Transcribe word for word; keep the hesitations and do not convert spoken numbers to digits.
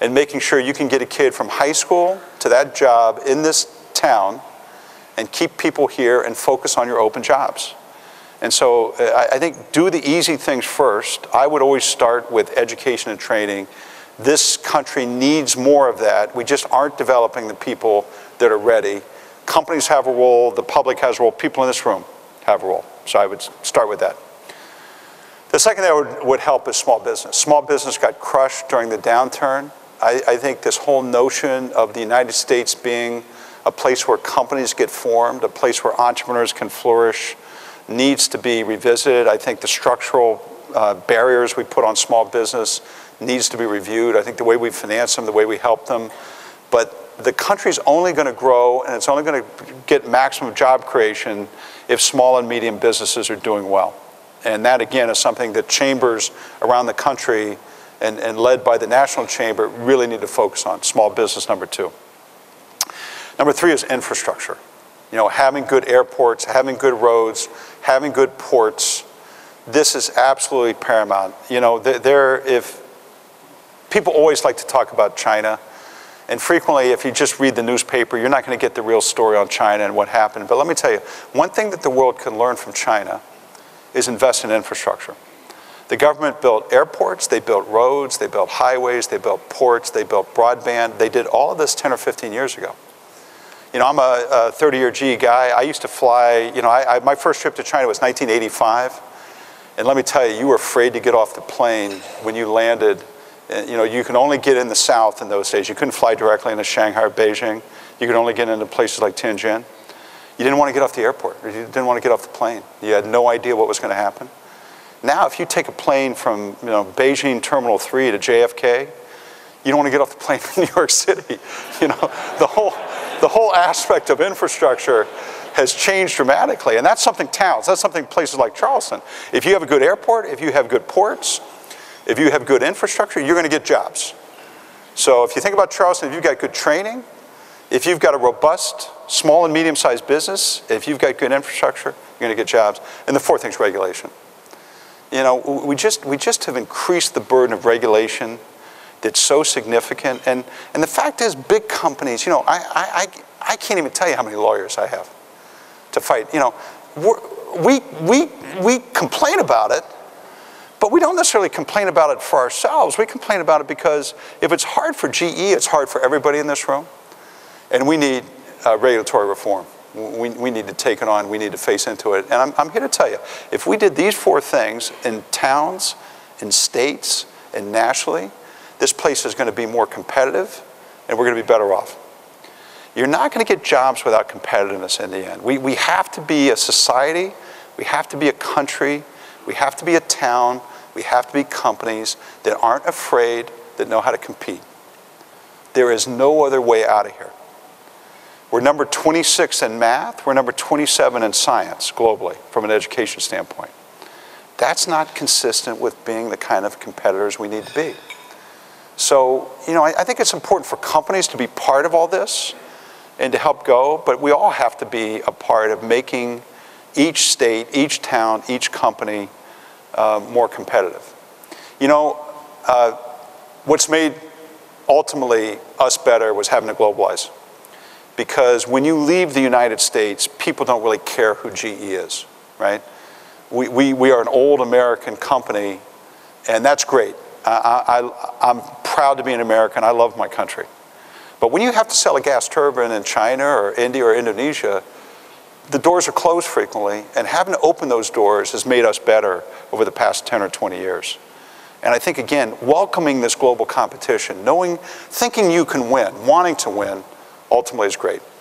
and making sure you can get a kid from high school to that job in this town and keep people here and focus on your open jobs. And so uh, I think do the easy things first. I would always start with education and training. This country needs more of that. We just aren't developing the people that are ready. Companies have a role, the public has a role, people in this room have a role. So I would start with that. The second that would, would help is small business. Small business got crushed during the downturn. I, I think this whole notion of the United States being a place where companies get formed, a place where entrepreneurs can flourish, needs to be revisited. I think the structural uh, barriers we put on small business needs to be reviewed. I think the way we finance them, the way we help them. But the country's only going to grow, and it's only going to get maximum job creation if small and medium businesses are doing well. And that, again, is something that chambers around the country and, and led by the National Chamber really need to focus on, small business, number two. Number three is infrastructure. You know, having good airports, having good roads, having good ports. This is absolutely paramount. You know, there, there if people always like to talk about China, and frequently, if you just read the newspaper, you're not going to get the real story on China and what happened. But let me tell you, one thing that the world can learn from China is invest in infrastructure. The government built airports, they built roads, they built highways, they built ports, they built broadband. They did all of this ten or fifteen years ago. You know, I'm a thirty-year G E guy. I used to fly, you know, I, I, my first trip to China was nineteen eighty-five. And let me tell you, you were afraid to get off the plane when you landed. You know, you can only get in the south in those days. You couldn't fly directly into Shanghai or Beijing. You could only get into places like Tianjin. You didn't want to get off the airport. You didn't want to get off the plane. You had no idea what was going to happen. Now, if you take a plane from, you know, Beijing Terminal three to J F K, you don't want to get off the plane from New York City. You know, the whole, the whole aspect of infrastructure has changed dramatically. And that's something towns, that's something places like Charleston. If you have a good airport, if you have good ports, if you have good infrastructure, you're going to get jobs. So if you think about Charleston, if you've got good training, if you've got a robust small and medium-sized business, if you've got good infrastructure, you're going to get jobs. And the fourth thing is regulation. You know, we just, we just have increased the burden of regulation that's so significant. And, and the fact is, big companies, you know, I, I, I can't even tell you how many lawyers I have to fight. You know, we're, we, we, we complain about it, but we don't necessarily complain about it for ourselves. We complain about it because if it's hard for G E, it's hard for everybody in this room. And we need uh, regulatory reform. We, we need to take it on. We need to face into it. And I'm, I'm here to tell you, if we did these four things in towns, in states, and nationally, this place is going to be more competitive, and we're going to be better off. You're not going to get jobs without competitiveness in the end. We, we have to be a society. We have to be a country. We have to be a town. We have to be companies that aren't afraid, that know how to compete. There is no other way out of here. We're number twenty-six in math. We're number twenty-seven in science globally from an education standpoint. That's not consistent with being the kind of competitors we need to be. So, you know, I, I think it's important for companies to be part of all this and to help go, but we all have to be a part of making each state, each town, each company uh, more competitive. You know, uh, what's made ultimately us better was having to globalize. Because when you leave the United States, people don't really care who G E is, right? We, we, we are an old American company, and that's great. I, I, I'm proud to be an American. I love my country. But when you have to sell a gas turbine in China or India or Indonesia, the doors are closed frequently, and having to open those doors has made us better over the past ten or twenty years. And I think, again, welcoming this global competition, knowing, thinking you can win, wanting to win, ultimately is great.